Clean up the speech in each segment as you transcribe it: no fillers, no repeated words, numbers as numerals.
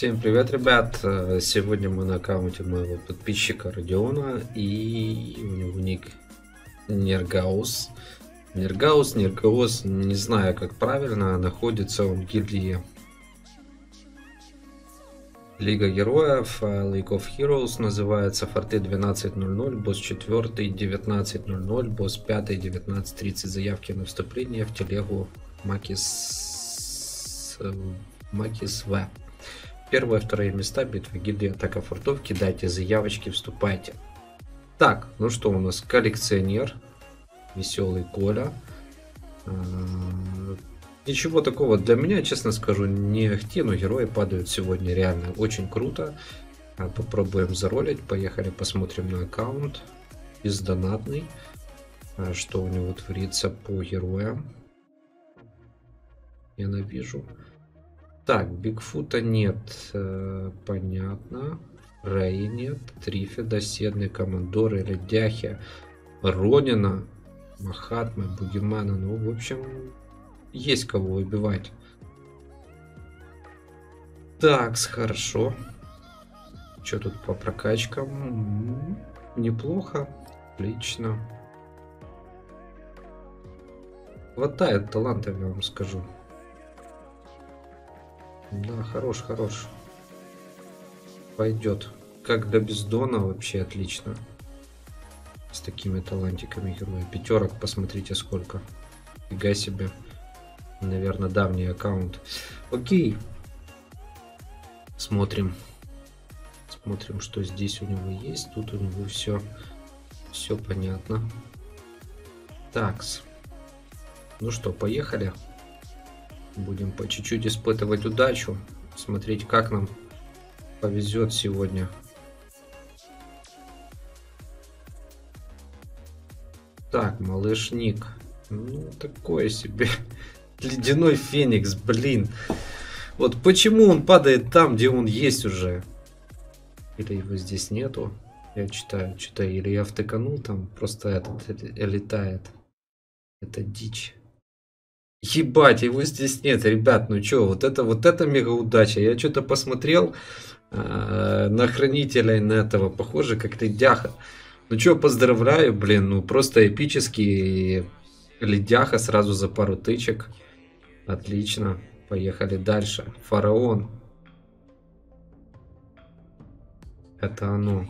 Всем привет, ребят! Сегодня мы на аккаунте моего подписчика Родиона, и у него ник Нергаус. Нергаус, не знаю как правильно, находится он в гильдии Лига Героев, League of Heroes, называется форты 12:00, босс 4 19:00, босс 5 19:30. Заявки на вступление в телегу Макис В. Первые, вторые места, битвы гильдии, атака фортов, кидайте заявочки, вступайте. Так, ну что у нас? Коллекционер, веселый Коля. Ничего такого для меня, честно скажу, не ахти, но герои падают сегодня реально очень круто. Попробуем заролить, поехали посмотрим на аккаунт. Бездонатный, что у него творится по героям. Я навижу. Так, Бигфута нет, понятно. Рэи нет, Трифида, Седны, Командоры, Ледяхи, Ронина, Махатмы, Бугимана. Ну, в общем, есть кого убивать. Так, хорошо. Что тут по прокачкам? Неплохо, отлично. Хватает талантов, я вам скажу. Да, хорош. Пойдет. Как для бездона вообще отлично. С такими талантиками героя. Пятерок, посмотрите сколько. Фига себе. Наверное, давний аккаунт. Окей. Смотрим, что здесь у него есть. Тут у него все понятно. Такс. Ну что, поехали. Будем по чуть-чуть испытывать удачу. Смотреть, как нам повезет сегодня. Так, малыш Ник. Ну, такое себе. Ледяной Феникс, блин. Вот почему он падает там, где он есть уже? Или его здесь нету? Я читаю. Или я втыканул, там просто этот летает. Это дичь. Ебать, его здесь нет, ребят, ну чё, вот это мега удача. Я что-то посмотрел на хранителя, на этого, похоже, как ледяха. Ну чё, поздравляю, блин, ну просто эпический ледяха сразу за пару тычек. Отлично, поехали дальше. Фараон. Это оно.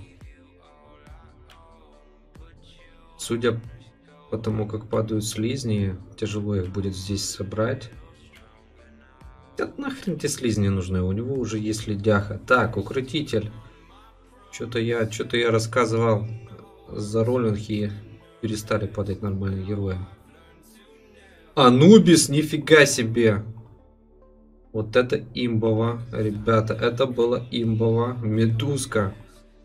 Судя потому как падают слизни, тяжело их будет здесь собрать. Да нахрен те слизни нужны, у него уже есть ледяха. Так, укротитель. Что-то я рассказывал за роллинги, перестали падать нормальные герои. Анубис, нифига себе. Вот это имбово, ребята, это было имбово. Медузка.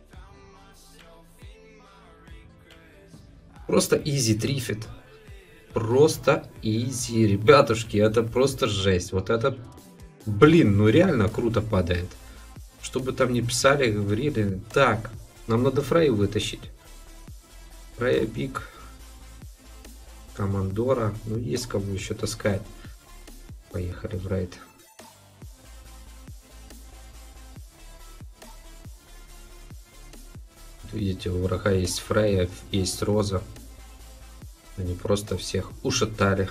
Просто изи трифит. Просто изи, ребятушки, это просто жесть. Вот это, блин, ну реально круто падает. Что бы там ни писали, говорили. Так, нам надо Фрей вытащить. Фрея Биг. Командора. Ну, есть кого еще таскать. Поехали в рейд. Видите, у врага есть Фрея, есть Роза. Они просто всех ушатали.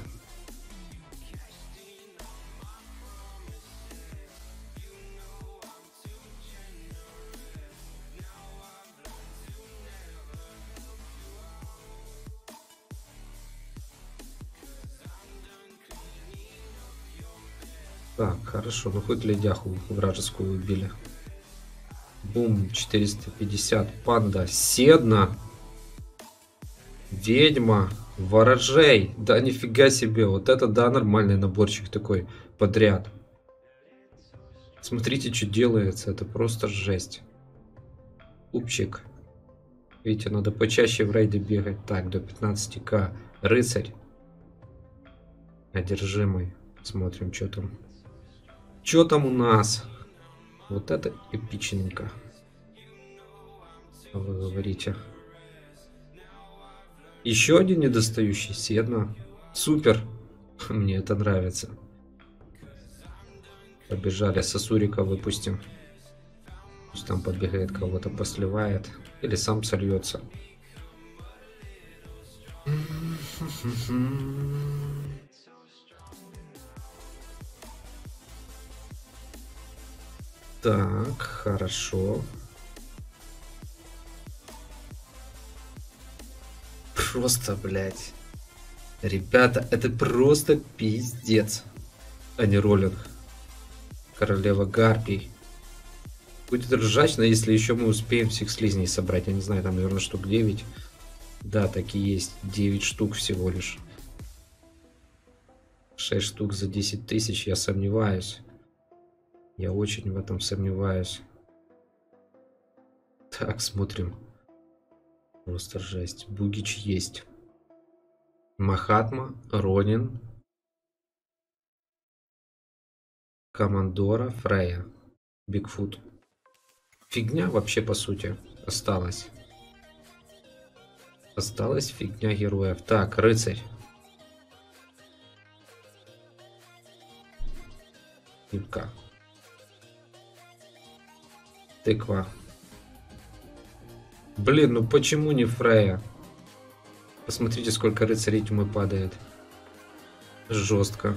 Так, хорошо, ну хоть ледяху вражескую убили. Бум, 450, панда, Седна, ведьма, ворожей. Да нифига себе, вот это да, нормальный наборчик такой подряд. Смотрите, что делается, это просто жесть. Купчик. Видите, надо почаще в рейде бегать. Так, до 15к. Рыцарь. Одержимый. Смотрим, что там. Что там у нас? Вот это эпичненько. Вы говорите. Еще один недостающий. Седна. Супер. Мне это нравится. Побежали. Сосурика выпустим. Пусть там подбегает, кого-то посливает. Или сам сольется. Так, хорошо. Просто, блядь. Ребята, это просто пиздец. А не роллинг. Королева Гарпий. Будет ржачно, если еще мы успеем всех слизней собрать. Я не знаю, там, наверное, штук 9. Да, так и есть. 9 штук всего лишь. 6 штук за 10 тысяч, я сомневаюсь. Я очень в этом сомневаюсь. Так, смотрим. Просто жесть. Бугич есть. Махатма, Ронин, Командора, Фрея, Бигфут. Фигня вообще, по сути, осталась. Осталась фигня героев. Так, рыцарь. Ивка. Тыква. Блин, ну почему не Фрея? Посмотрите, сколько рыцарей тьмы падает. Жестко.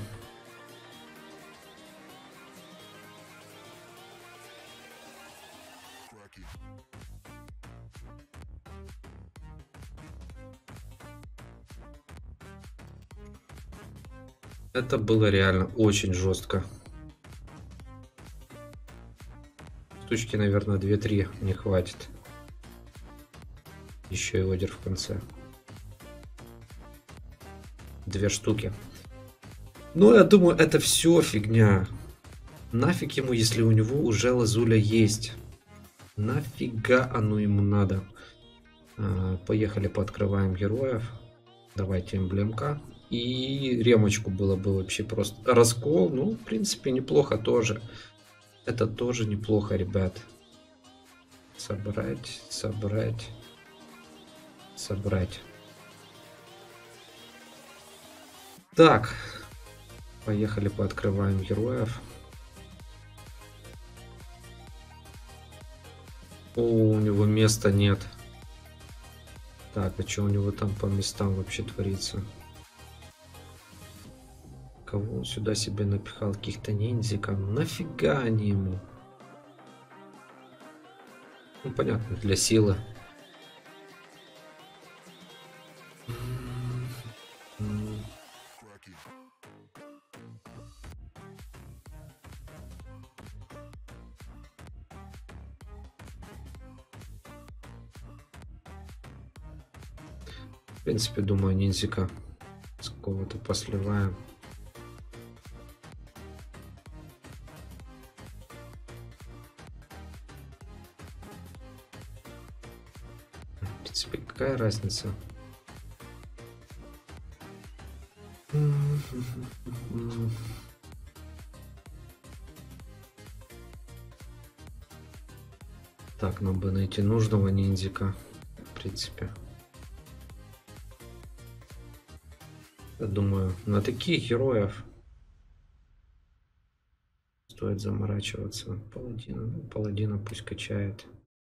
Это было реально очень жестко. Штучки, наверное, 2-3 не хватит. Еще и одер в конце. 2 штуки. Ну, я думаю, это все фигня. Нафиг ему, если у него уже лазуля есть? Нафига оно ему надо? Поехали, пооткрываем героев. Давайте эмблемка. И ремочку было бы вообще просто. Раскол, ну, в принципе, неплохо тоже. Это тоже неплохо, ребят. Собрать, собрать, собрать. Так. Поехали, пооткрываем героев. О, у него места нет. Так, а что у него там по местам вообще творится? Кого он сюда себе напихал? Каких-то ниндзиков? Нафига они ему? Ну, понятно, для силы. В принципе, думаю, ниндзика с какого-то посливаем. В принципе, какая разница? Так, нам бы найти нужного ниндзика, в принципе. Я думаю, на таких героев стоит заморачиваться. Паладина, ну, паладина пусть качает.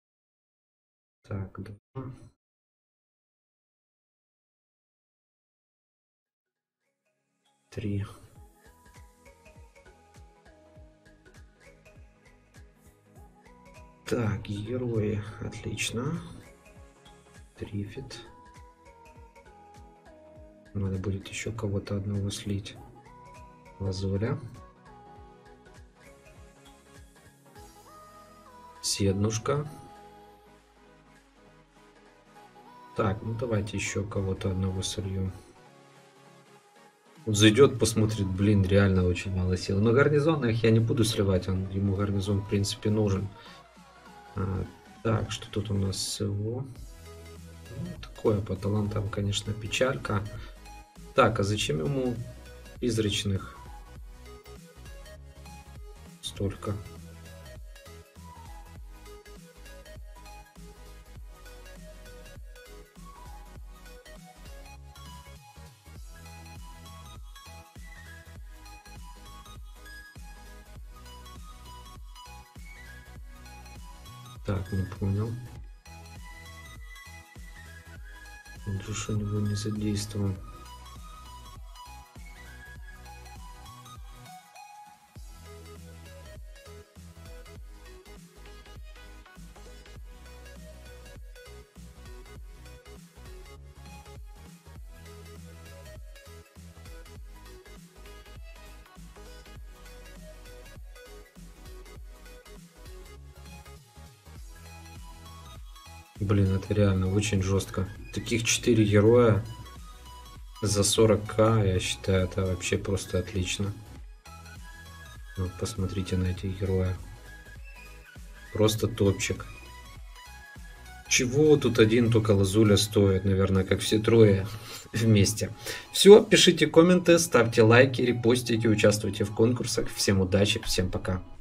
Так, 2. 3. Так, герои, отлично. Трифит. Надо будет еще кого-то одного слить. Лазуля. Седнушка. Так, ну давайте еще кого-то одного сольем. Вот зайдет, посмотрит, блин, реально очень мало сил. Но гарнизонных я не буду сливать, ему гарнизон в принципе нужен. Так, что тут у нас всего? Ну, такое по талантам, конечно, печалька. Так, а зачем ему призрачных столько? Так, не понял. Он же у него не задействован. Блин, это реально очень жестко. Таких 4 героя за 40к, я считаю, это вообще просто отлично. Вот посмотрите на этих героя. Просто топчик. Чего тут один только Лазуля стоит, наверное, как все трое вместе. Все, пишите комменты, ставьте лайки, репостите, участвуйте в конкурсах. Всем удачи, всем пока.